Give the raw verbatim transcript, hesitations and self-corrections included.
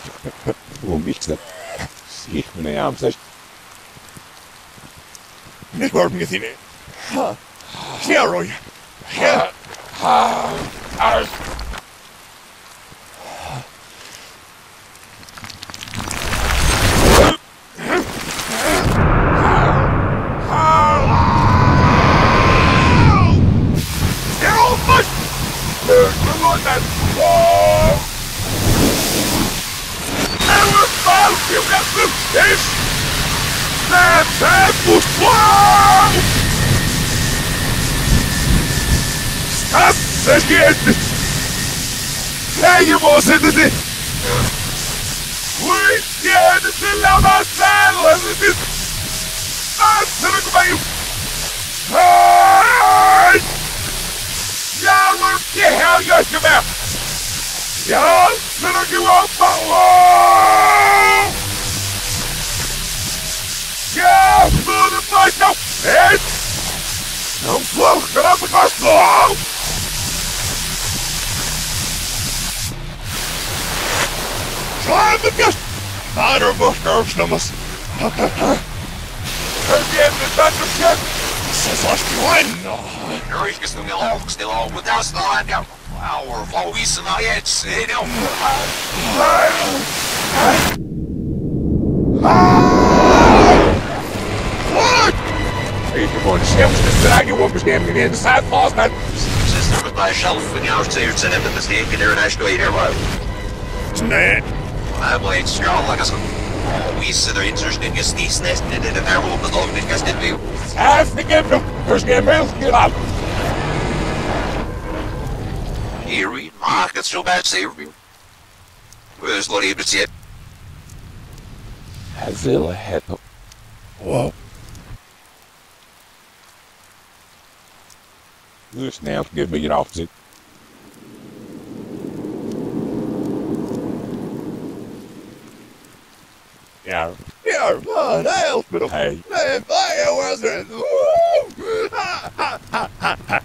Logiczne. Nie mam coś. Nie korp mnie tine. Hieroj. Länge måste det se! Skitjärnet till alla sälen! Stansen och komma in! Hej! Jävlar, det här gör jag med! Jansen och gå upp! Jävlar, det är nog! Hej! De flokar upp i kostnad! Schreiben wir! Vater Buchstaben Schlimmes! Vergeet het dat we het! Ze was klein! Er is nog heel hoog stil over daar staan. Ja, our voice en I het zin op. Wat? Ik heb gewoon schermste dragen op bestemming in de stad vast met. Sister with myself and your tears and the mistake in there and I stay there. Nee. I played strong like us. We sit there interested in your sneeze nest and in the barrel of the dog that gets in you. Half the game, first game, get up. Here we mark it's so bad, say you. Where's what even see it? Hazilla head. Whoa. This now give me an opposite. Ja, ja, man, help me. Hey. Hey, fire was it?